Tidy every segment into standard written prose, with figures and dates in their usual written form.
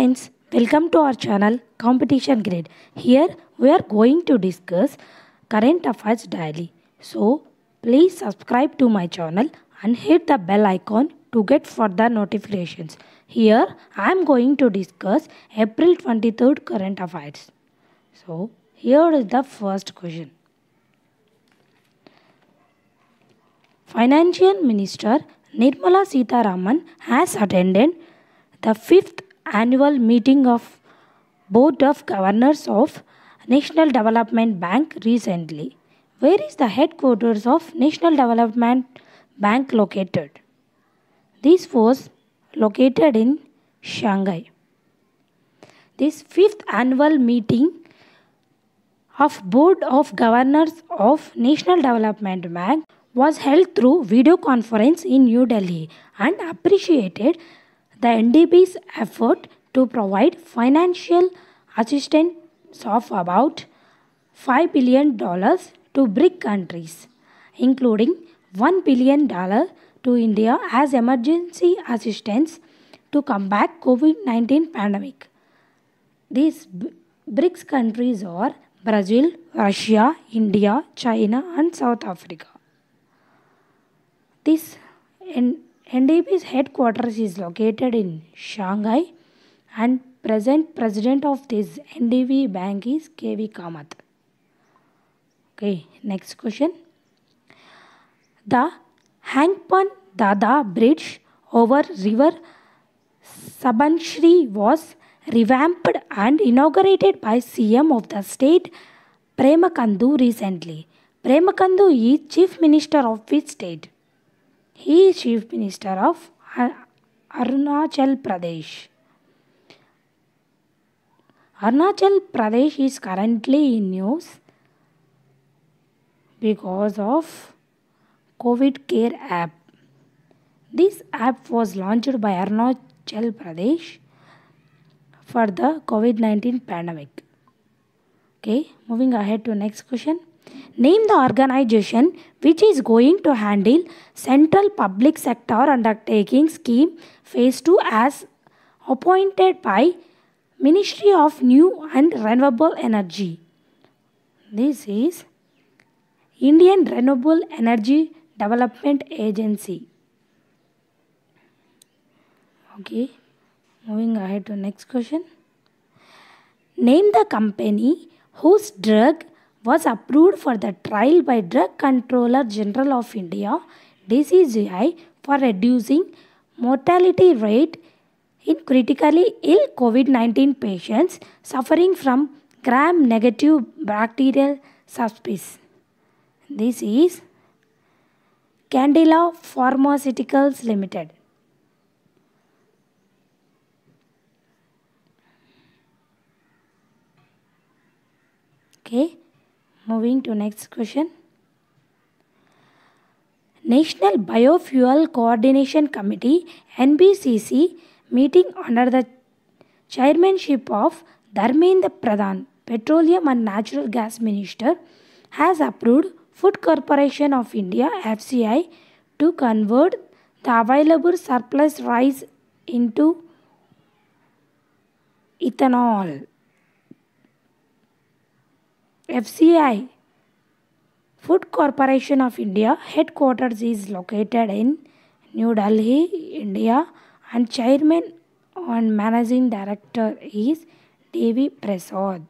friends, welcome to our channel Competition Grid. Here we are going to discuss current affairs daily. So please subscribe to my channel and hit the bell icon to get further notifications. Here I am going to discuss April 23rd current affairs. So here is the first question. Financial Minister Nirmala Sitharaman has attended the 5th annual meeting of Board of Governors of National Development Bank recently. Where is the headquarters of National Development Bank located? This was located in Shanghai. This 5th annual meeting of Board of Governors of National Development Bank was held through video conference in New Delhi and appreciated the NDB's effort to provide financial assistance of about $5 billion to BRIC countries, including $1 billion to India as emergency assistance to combat COVID-19 pandemic. These BRICS countries are Brazil, Russia, India, China and South Africa. This NDB's headquarters is located in Shanghai and present president of this NDB bank is KV Kamath. Okay, next question. The Hangpan Dada Bridge over river Subansiri was revamped and inaugurated by CM of the state Premakandu recently. Premakandu is Chief Minister of which state? He is Chief Minister of Arunachal Pradesh. Arunachal Pradesh is currently in news because of COVID Care app. This app was launched by Arunachal Pradesh for the COVID-19 pandemic. Okay, moving ahead to next question. Name the organization which is going to handle Central Public Sector Undertaking Scheme Phase 2 as appointed by Ministry of New and Renewable Energy. This is Indian Renewable Energy Development Agency. Okay, moving ahead to next question. Name the company whose drug was approved for the trial by Drug Controller General of India DCGI for reducing mortality rate in critically ill COVID-19 patients suffering from gram-negative bacterial sepsis. This is Candila Pharmaceuticals Limited. Okay. Moving to next question. National Biofuel Coordination Committee NBCC meeting under the chairmanship of Dharmendra Pradhan, Petroleum and Natural Gas Minister, has approved Food Corporation of India FCI to convert the available surplus rice into ethanol. FCI, Food Corporation of India, headquarters is located in New Delhi, India, and chairman and managing director is Devi Prasad.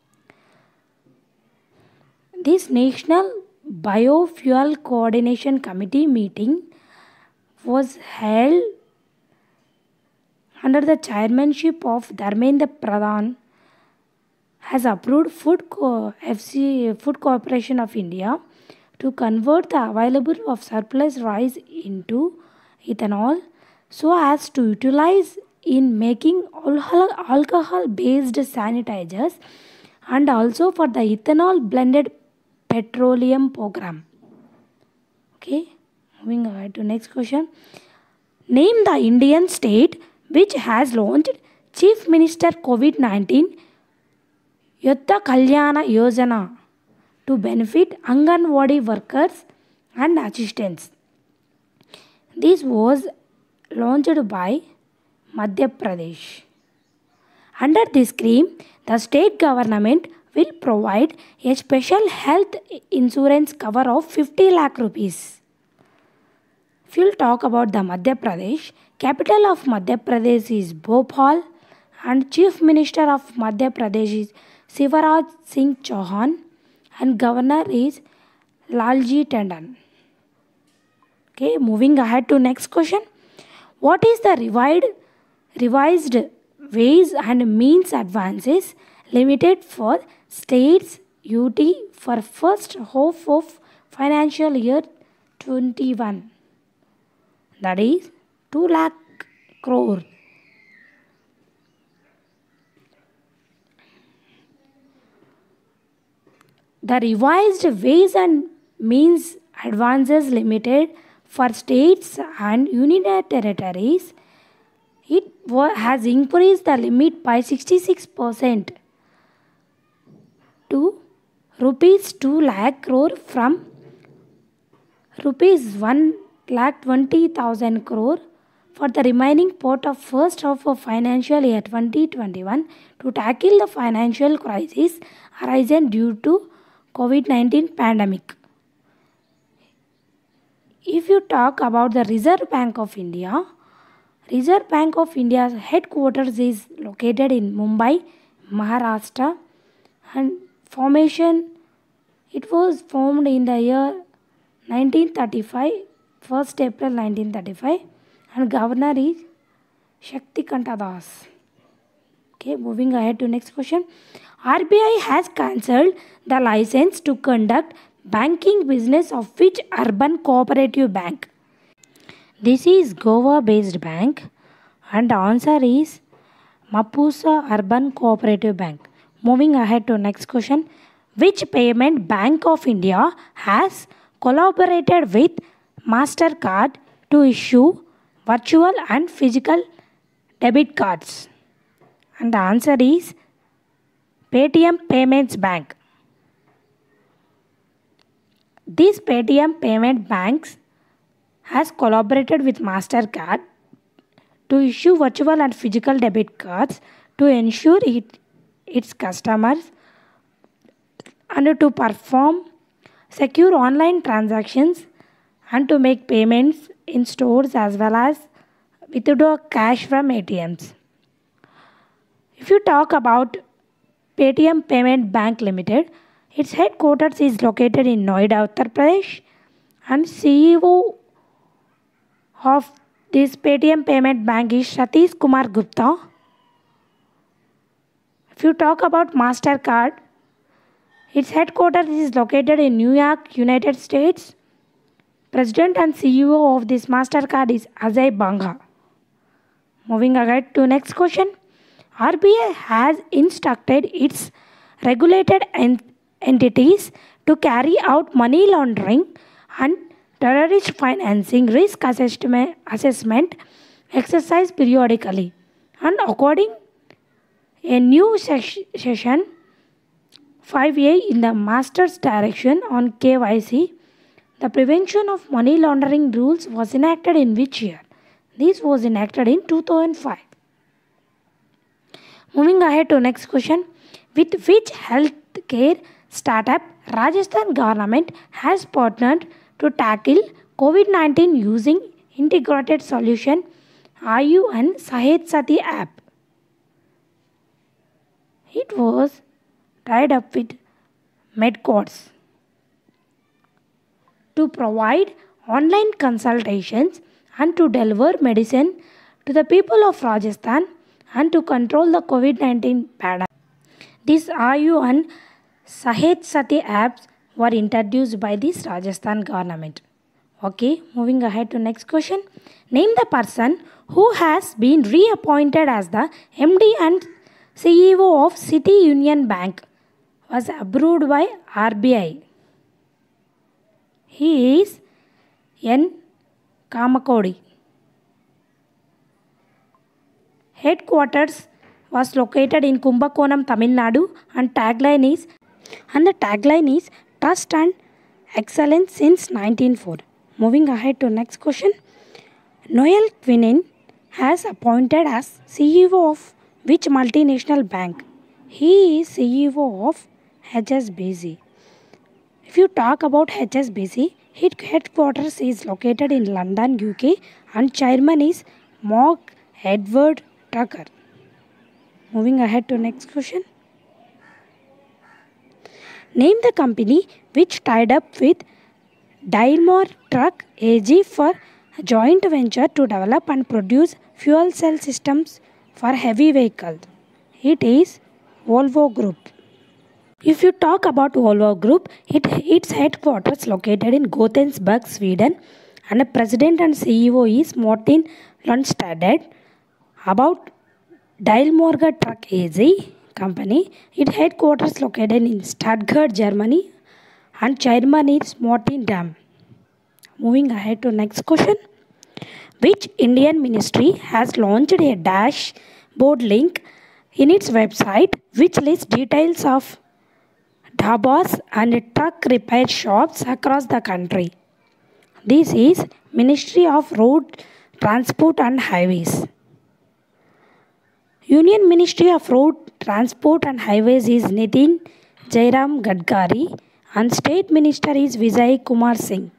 This National Biofuel Coordination Committee meeting was held under the chairmanship of Dharmendra Pradhan, has approved Food Corporation of India to convert the available of surplus rice into ethanol so as to utilize in making alcohol-based sanitizers and also for the ethanol blended petroleum program. Okay, moving ahead to next question. Name the Indian state which has launched Chief Minister COVID-19 Yutta Kalyana Yojana to benefit Anganwadi workers and assistants. This was launched by Madhya Pradesh. Under this scheme, the state government will provide a special health insurance cover of 50 lakh rupees. If you'll talk about the Madhya Pradesh, capital of Madhya Pradesh is Bhopal and Chief Minister of Madhya Pradesh is Shivaraj Singh Chauhan and Governor is Lalji Tandon. Okay, moving ahead to next question. What is the revised ways and means advances limited for states UT for first half of financial year 21? That is 2 lakh crore. The revised ways and means advances limited for states and union territories, it has increased the limit by 66% to rupees 2 lakh crore from rupees 1 lakh 20,000 crore for the remaining part of first half of financial year 2021 to tackle the financial crisis arisen due to COVID-19 pandemic. If you talk about the Reserve Bank of India, Reserve Bank of India's headquarters is located in Mumbai, Maharashtra, and it was formed in the year 1935, 1st April 1935, and governor is Shaktikanta Das. Okay, moving ahead to next question. RBI has cancelled the license to conduct banking business of which urban cooperative bank? This is Goa based bank and the answer is Mapusa Urban Cooperative Bank. Moving ahead to next question. Which payment bank of India has collaborated with MasterCard to issue virtual and physical debit cards? And the answer is Paytm Payments Bank. These Paytm Payment Banks has collaborated with MasterCard to issue virtual and physical debit cards to ensure its customers and to perform secure online transactions and to make payments in stores as well as withdraw cash from ATMs. If you talk about Paytm Payment Bank Limited, its headquarters is located in Noida, Uttar Pradesh, and CEO of this Paytm Payment Bank is Satish Kumar Gupta. If you talk about MasterCard, its headquarters is located in New York, United States. President and CEO of this MasterCard is Ajay Banga. Moving ahead to next question. RBI has instructed its regulated entities to carry out money laundering and terrorist financing risk assessment exercise periodically. And according a new session 5A in the Master's Direction on KYC, the prevention of money laundering rules was enacted in which year? This was enacted in 2005. Moving ahead to next question. With which healthcare startup Rajasthan government has partnered to tackle COVID-19 using integrated solution Ayu and Sahed Sati app? It was tied up with MedCodes to provide online consultations and to deliver medicine to the people of Rajasthan and to control the COVID-19 pandemic. These Ayu and Sahed Sati apps were introduced by this Rajasthan government. Okay, moving ahead to next question. Name the person who has been reappointed as the MD and CEO of City Union Bank was approved by RBI. He is N. Kamakodi. Headquarters was located in Kumbakonam, Tamil Nadu, and the tagline is Trust and Excellence since 1904. Moving ahead to next question. Noel Quinin has appointed as CEO of Which multinational bank? He is CEO of HSBC. If you talk about HSBC, its headquarters is located in London, UK, and chairman is Mark Edward Tucker. Moving ahead to next question. Name the company which tied up with Daimler Truck AG for a joint venture to develop and produce fuel cell systems for heavy vehicles. It is Volvo Group. If you talk about Volvo Group, its headquarters located in Gothenburg, Sweden, and the president and CEO is Martin Lundstedt. About Daimler Truck AG company, its headquarters located in Stuttgart, Germany, and chairman is Martin Damm. Moving ahead to next question. Which Indian ministry has launched a dashboard link in its website which lists details of dhabas and truck repair shops across the country? This is Ministry of Road Transport and Highways. Union Ministry of Road Transport and Highways is Nitin Jairam Gadkari and State Minister is Vijay Kumar Singh.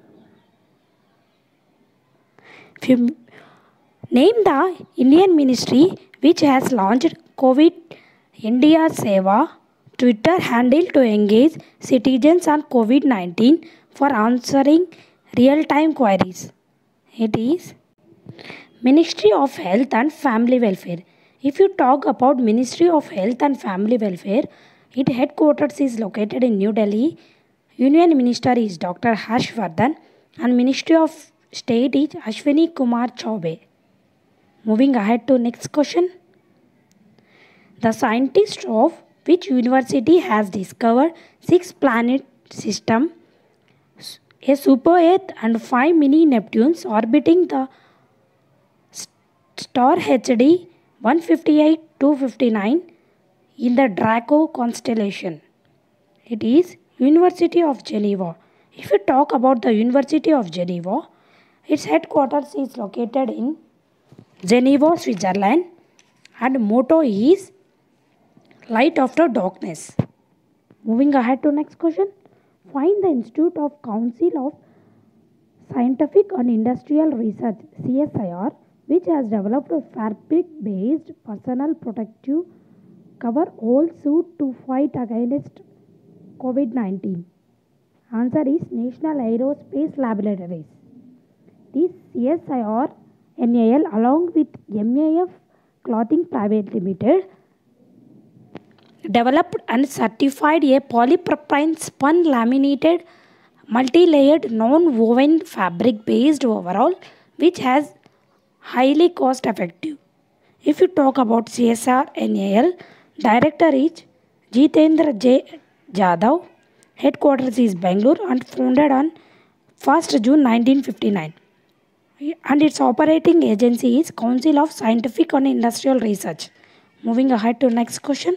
If you name the Indian ministry which has launched COVID India Seva Twitter handle to engage citizens on COVID-19 for answering real-time queries. It is Ministry of Health and Family Welfare. If you talk about Ministry of Health and Family Welfare, its headquarters is located in New Delhi. Union Minister is Dr. Harshvardhan and Ministry of State is Ashwini Kumar Chaube. Moving ahead to next question. The scientist of which university has discovered 6 planet system, a super Earth and 5 mini Neptunes orbiting the star HD 158-259 in the Draco constellation? It is University of Geneva. If you talk about the University of Geneva, its headquarters is located in Geneva, Switzerland, and motto is Light After Darkness. Moving ahead to next question. Find the Institute of Council of Scientific and Industrial Research CSIR which has developed a fabric-based personal protective cover-all suit to fight against COVID-19. Answer is National Aerospace Laboratories. This CSIR NAL along with MAF Clothing Private Limited developed and certified a polypropylene spun laminated multi-layered non-woven fabric based overall which has highly cost effective. If you talk about CSR NAL, director is Jitendra J. Jadhav, headquarters is Bangalore and founded on 1st June 1959. And its operating agency is Council of Scientific and Industrial Research. Moving ahead to next question.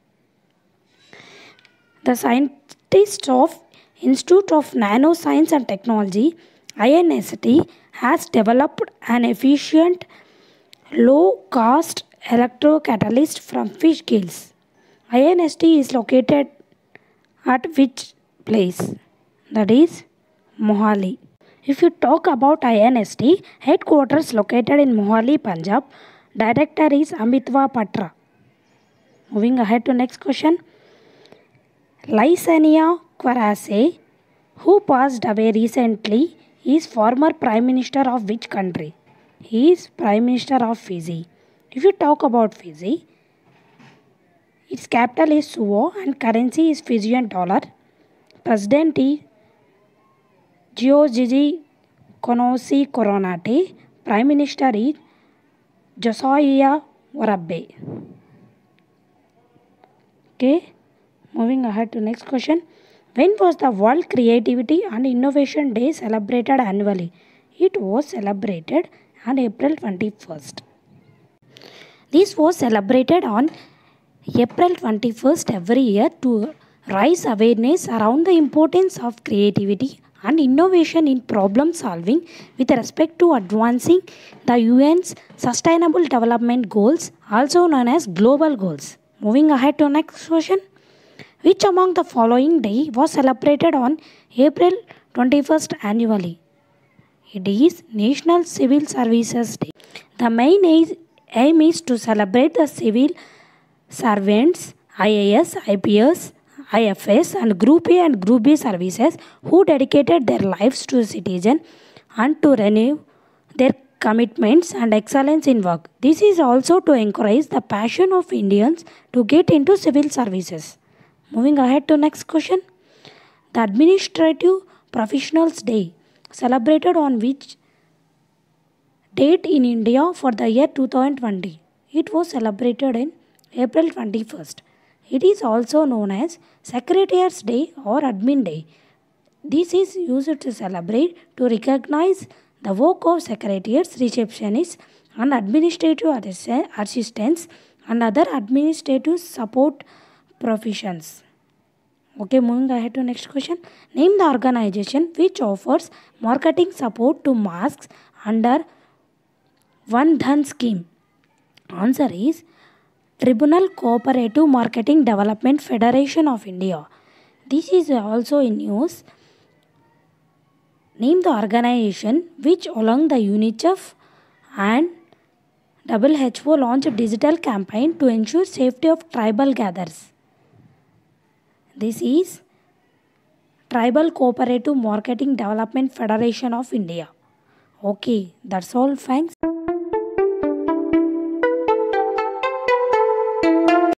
The scientists of Institute of Nanoscience and Technology INST has developed an efficient low-cost electrocatalyst from fish gills. INST is located at which place? That is Mohali. If you talk about INST, headquarters located in Mohali, Punjab, director is Amitva Patra. Moving ahead to next question. Lysania Quarase, who passed away recently, is former Prime Minister of which country? He is Prime Minister of Fiji. If you talk about Fiji, its capital is Suvo and currency is Fijian dollar. President is Giorgi Konosi Koronate. Prime Minister is Josiah Warabe. Okay, moving ahead to next question. When was the World Creativity and Innovation Day celebrated annually? It was celebrated on April 21st. This was celebrated on April 21st every year to raise awareness around the importance of creativity and innovation in problem solving with respect to advancing the UN's Sustainable Development Goals, also known as Global Goals. Moving ahead to next question. Which among the following day was celebrated on April 21st annually? It is National Civil Services Day. The main aim is to celebrate the civil servants, IAS, IPS, IFS, and Group A and Group B services who dedicated their lives to citizen and to renew their commitments and excellence in work. This is also to encourage the passion of Indians to get into civil services. Moving ahead to next question. The Administrative Professionals Day celebrated on which date in India for the year 2020? It was celebrated in April 21st. It is also known as Secretariat's Day or Admin Day. This is used to celebrate to recognize the work of secretariats, receptionists, and administrative assistants and other administrative support professions. Okay, moving ahead to next question. Name the organization which offers marketing support to masks under One Dhan scheme. Answer is Tribunal Cooperative Marketing Development Federation of India. This is also in news. Name the organization which along the UNICEF and WHO launched digital campaign to ensure safety of tribal gatherers. This is Tribal Cooperative Marketing Development Federation of India. Okay, that's all. Thanks.